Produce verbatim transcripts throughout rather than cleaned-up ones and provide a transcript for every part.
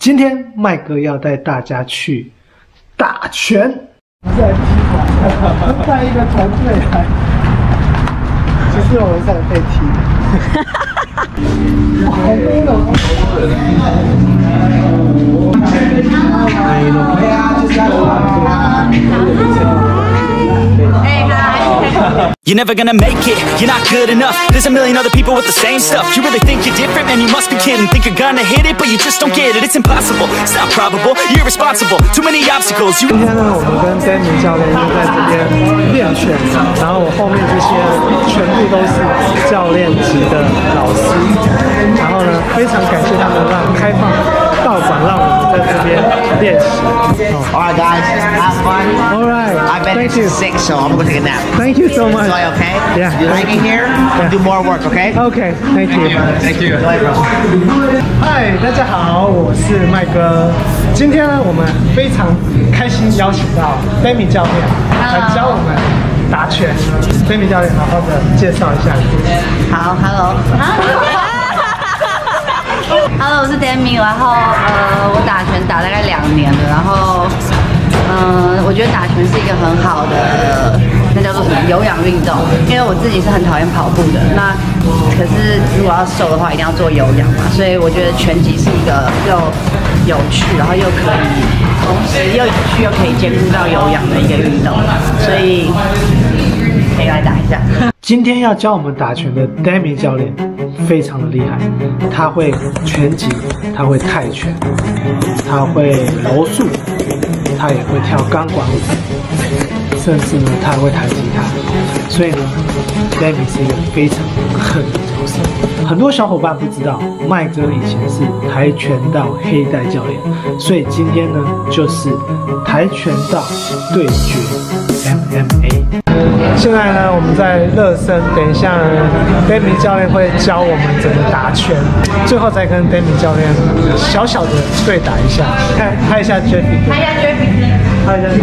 今天麦哥要带大家去打拳，在踢馆，带一个团队来。其实我们在被踢。好多人，好多人。对啊，就是哎嗨。You're never gonna make it, you're not good enough. There's a million other people with the same stuff. You really think you're different, man, you must be kidding. Think you're gonna hit it, but you just don't get it. It's impossible, it's not probable, you're irresponsible. Too many obstacles. 今天呢，我们跟 Danny 教练就在这边练拳，然后我后面这些全部都是教练级的老师，然后呢，非常感谢他们让开放道馆让我们在这边练习。 Alright guys, have fun. Alright, I bet thank it's you. six, so I'm gonna take a nap. Thank you so much. Is that okay? Yeah. You like it here? Yeah. Do more work, okay? Okay, thank you. Thank you. 嗨，大家好，我是麦哥。今天呢，我们非常开心邀請到 Danny 教练来教我们打拳。Danny 教练，好好的介绍一下自己。 好 ，Hello。Hello， 我是 Danny， 然后呃，我打拳打大概两年了，然后嗯、呃，我觉得打拳是一个很好的，那叫做什么有氧运动。因为我自己是很讨厌跑步的，那可是如果要瘦的话，一定要做有氧嘛，所以我觉得拳击是一个又有趣，然后又可以同时又有趣又可以兼顾到有氧的一个运动，所以可以来打一下。 今天要教我们打拳的 Danny 教练非常的厉害，他会拳击，他会泰拳，他会柔术，他也会跳钢管舞，甚至呢他还会弹吉他。所以呢 ，Danny 是一个非常狠的角色。很多小伙伴不知道，麦哥以前是跆拳道黑带教练，所以今天呢就是跆拳道对决 M M A。现在呢，我们在热身，等一下呢 ，Danny 教练会教我们怎么打拳，最后再跟 Danny 教练小小的对打一下，看拍一下 Jeffy， 拍一下 Jeffy， 拍一下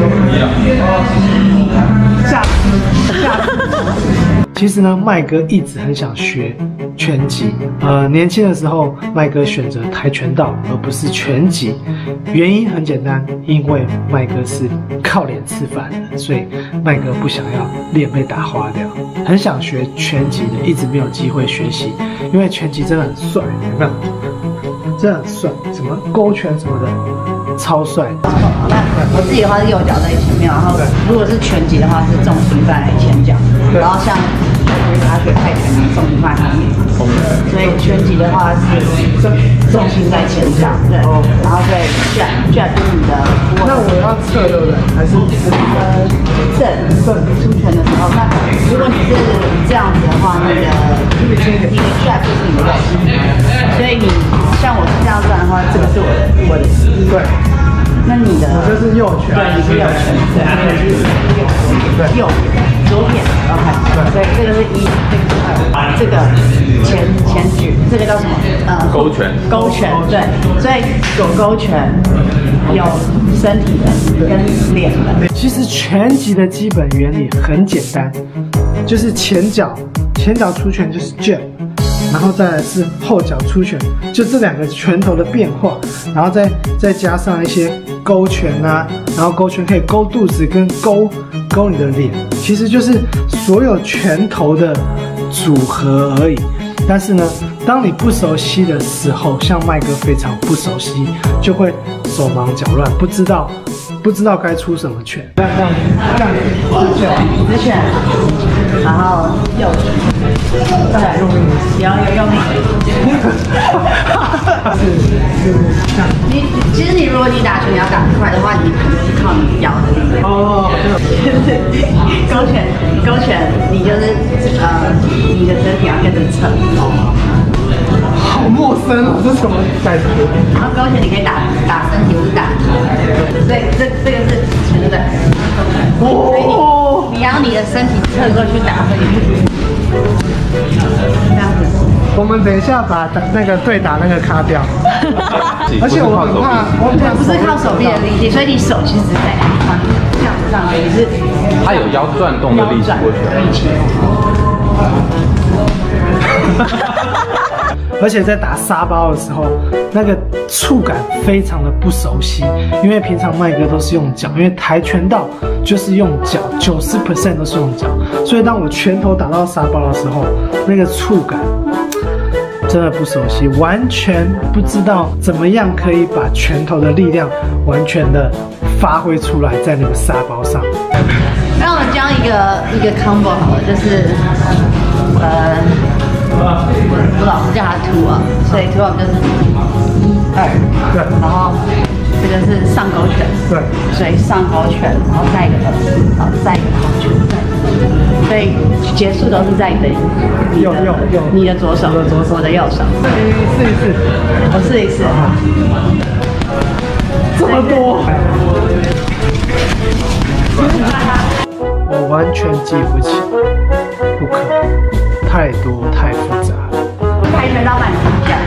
Jeffy， 下下。其实呢，麦哥一直很想学拳击。呃，年轻的时候，麦哥选择跆拳道而不是拳击，原因很简单，因为麦哥是靠脸吃饭的，所以麦哥不想要脸被打花掉。很想学拳击的，一直没有机会学习，因为拳击真的很帅，有没有？真的很帅，什么勾拳什么的，超帅。 我自己的话是右脚在前面，然后如果是拳击的话是重心在前脚，然后像他学泰拳重心在后面，所以拳击的话是重心在前脚，对，然后对 jab jab 就是你的。 那我要侧对不对？还是呃正正出拳的时候，那如果你是这样子的话，你的你的 jab 就是你的右手，所以你像我是这样转的话，这个是我的我的对。 那你的我就是右拳， 对，你是右拳，对，你是右对右左点 ，OK， 对，所以这个是一，这个是二，这个前前举，这个叫什么？呃， 勾拳， 勾拳，对，所以左勾拳有身体的跟脸的。 其实拳击的基本原理很简单，就是前脚前脚出拳就是 jab。然后再来是后脚出拳，就这两个拳头的变化，然后再再加上一些勾拳啊，然后勾拳可以勾肚子跟勾勾你的脸，其实就是所有拳头的组合而已。但是呢，当你不熟悉的时候，像麦哥非常不熟悉，就会手忙脚乱，不知道不知道该出什么拳。这样这样这样直拳， 直拳，然后右拳。对，用力，也要用力。 是是这样。 你其实你如果你打拳你要打快的话，你可能是靠你腰的力量。 哦， 就是勾拳，勾拳，你就是呃，你的身体要跟着侧。 好陌生哦，这是什么感觉？ 然后勾拳你可以打打身体，或是打头。所以这这个是拳对不对？哦。你要你的身体侧过去打，所以你这样子。 我们等一下把那个对打那个卡掉。而且我很怕，我很怕不是靠手臂的力气，所以你手其实在这样子上去，你是它有腰转动的力气过去。 力气。 而且在打沙包的时候，那个触感非常的不熟悉，因为平常麦哥都是用脚，因为跆拳道就是用脚，九十 percent 都是用脚，所以当我拳头打到沙包的时候，那个触感真的不熟悉，完全不知道怎么样可以把拳头的力量完全的发挥出来在那个沙包上。 让我们教一个一个 combo 好了，就是呃，我老师叫他 two up， 所以 two up 就是一二， 对， 然后这个是上勾拳， 对， 所以上勾拳，然后再一个二，然后再一个勾拳，所以结束都是在你的右右右， 你的左手， 我的左手， 我的右手。 你试一试， 我试一试。 这么多。我完全记不起，不可能，太多太复杂了。 跆拳道版踢脚，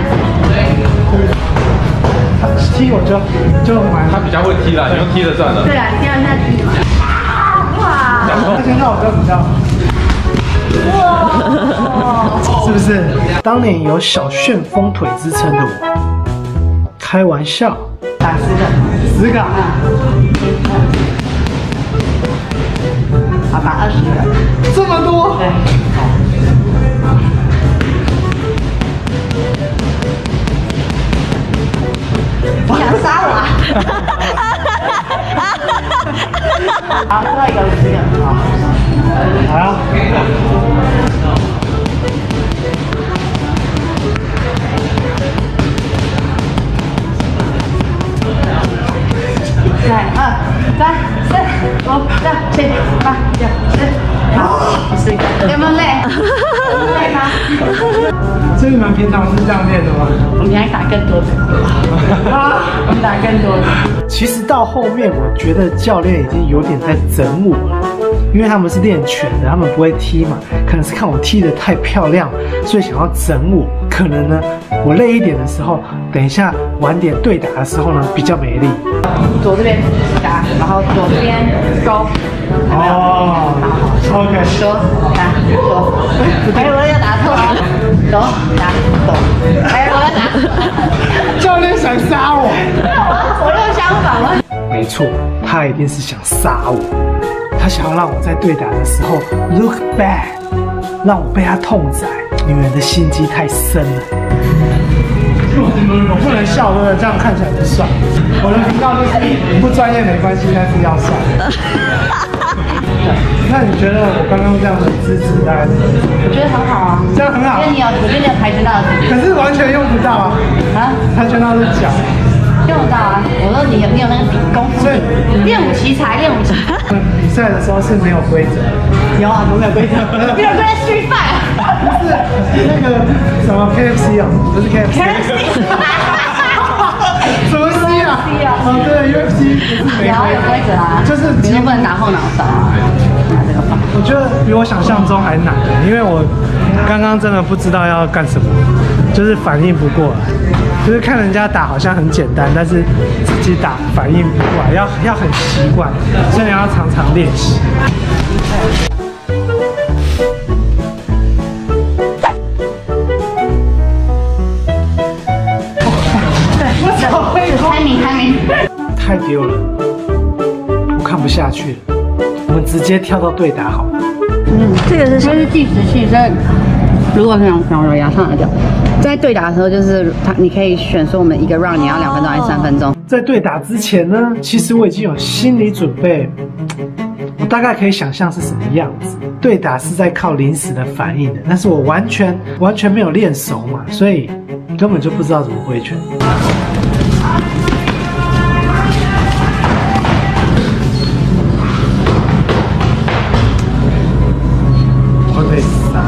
踢我就就蛮， 他比较会踢啦，你用踢的算了。 对啊，第二下踢嘛。哇！ 跆拳道我就比较。哇！是不是？当年有小旋风腿之称的我，开玩笑， 打十个， 十个。 好，打二十个， 这么多？ 对。你想杀我啊？好，最后一个五十个，好。 好啊。 一、二、三、四、五、六、七、八、九、十，好，十个。有没有累？累吗？ 所以你们平常是这样练的吗？ 我们还打更多的。我们打更多的。 其实到后面，我觉得教练已经有点在整我了，因为他们是练拳的，他们不会踢嘛，可能是看我踢得太漂亮，所以想要整我。可能呢，我累一点的时候，等一下晚点对打的时候呢，比较没力。 左这边打，然后左这边勾。 哦 ，OK， 左打左，哎，我又打错了，左打左，哎，我又打。 教练想杀我。 左右相反吗？ 没错，他一定是想杀我，他想要让我在对打的时候 look bad， 让我被他痛宰。女人的心机太深了，我不能笑，对不对？这样看起来不帅。我的频道就是不专业没关系，但是要帅。那你觉得我刚刚这样的姿势大概是？ 我觉得很好啊， 这样很好。 因为你有，我觉得你有跆拳道的底。 可是完全用不到啊！ 啊， 跆拳道是脚。 用得到啊！我说你有你有那个底功夫底，练武奇才，练武奇。 比赛的时候是没有规则， 有啊，我们有规则，没有规则 Street Fight。 不是那个什么 K F C 啊，不是 K F C。什么 C 啊？哦，对 ，U F C 不是没有有规则啊， 就是你都不能打后脑勺啊，拿这个放。 我觉得比我想象中还难，因为我刚刚真的不知道要干什么，就是反应不过来。就是看人家打好像很简单，但是自己打反应不过来，要要很习惯，所以你要常常练习。 开明开明， 太丢了，我看不下去了。我们直接跳到对打好了。 嗯，这个是它是计时器，所以如果想想我牙上的掉。在对打的时候，就是他，你可以选说我们一个 round 你要两分钟还是三分钟。 在对打之前呢，其实我已经有心理准备，我大概可以想象是什么样子。对打是在靠临时的反应的，但是我完全完全没有练熟嘛，所以根本就不知道怎么挥拳。我会被杀。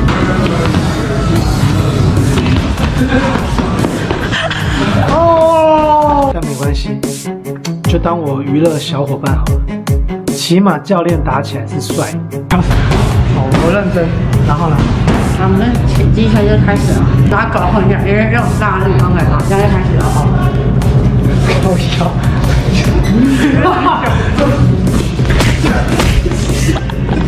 哦，但没关系，就当我娱乐小伙伴好了。起码教练打起来是帅的。好，我认真。然后呢？ 那我们机车就开始了，把它搞混一下，因为用大力刚才好，现在开始了哈。 好笑。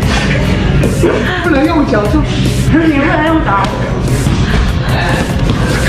不能用脚就， 你不能用脚。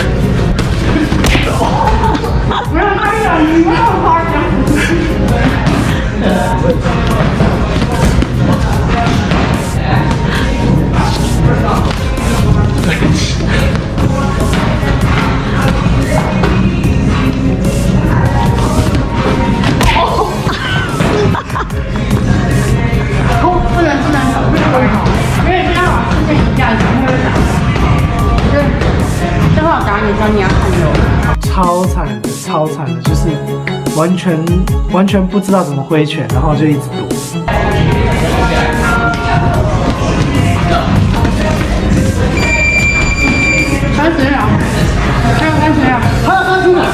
超惨的，就是完全完全不知道怎么挥拳，然后就一直躲。 开始了，还有开始了， 还有开始了。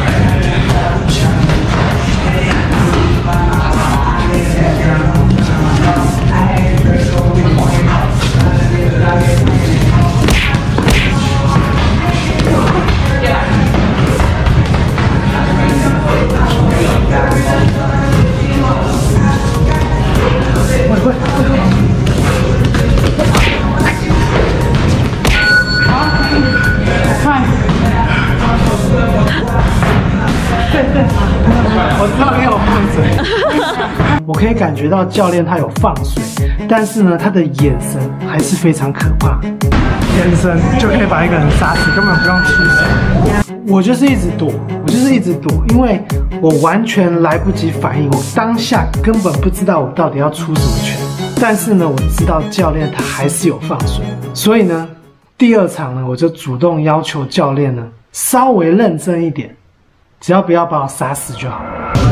我知道你有放水，我可以感觉到教练他有放水，但是呢，他的眼神还是非常可怕，眼神就可以把一个人杀死，根本不用出手。我就是一直躲，我就是一直躲，因为我完全来不及反应，我当下根本不知道我到底要出什么拳。但是呢，我知道教练他还是有放水，所以呢，第二场呢，我就主动要求教练呢稍微认真一点。只要不要把我杀死就好。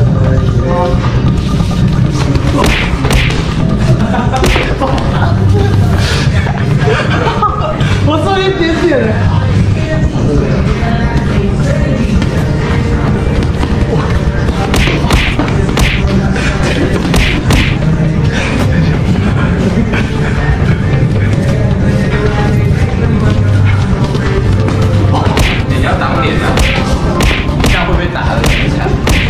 我做一点点。 你要挡脸啊！这样会被打得很惨。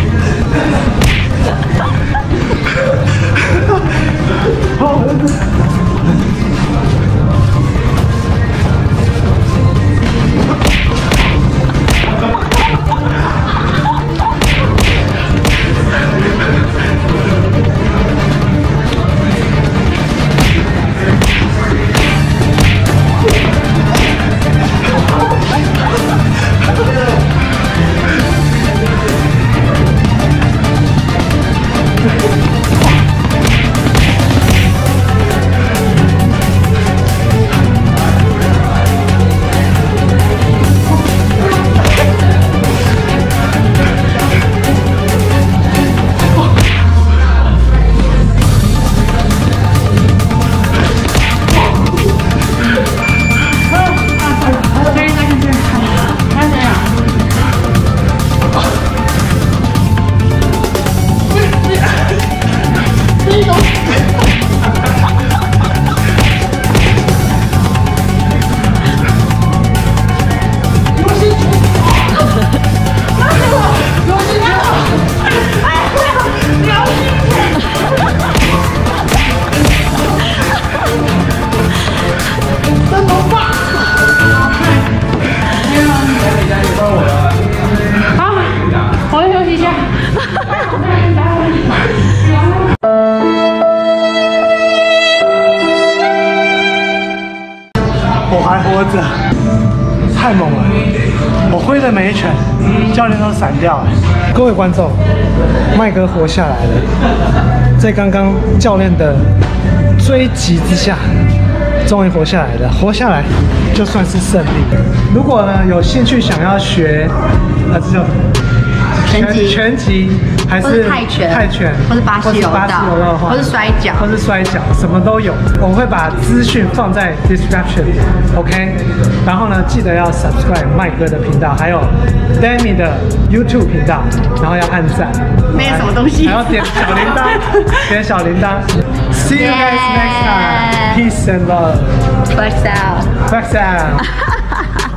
太猛了！我挥的每一拳，教练都闪掉了。各位观众，麦哥活下来了，在刚刚教练的追击之下，终于活下来了。活下来就算是胜利。如果呢有兴趣想要学，啊，这叫什么？ 拳击， 拳击还是泰拳， 泰拳， 或是巴西柔道，或是摔跤， 或是摔跤，什么都有。我会把资讯放在 description，OK。然后呢，记得要 subscribe 麦哥的频道，还有 Demi 的 YouTube 频道，然后要按赞。 没有什么东西， 还要点小铃铛，点小铃铛。See you guys next time. Peace and love. Flex out. Flex out.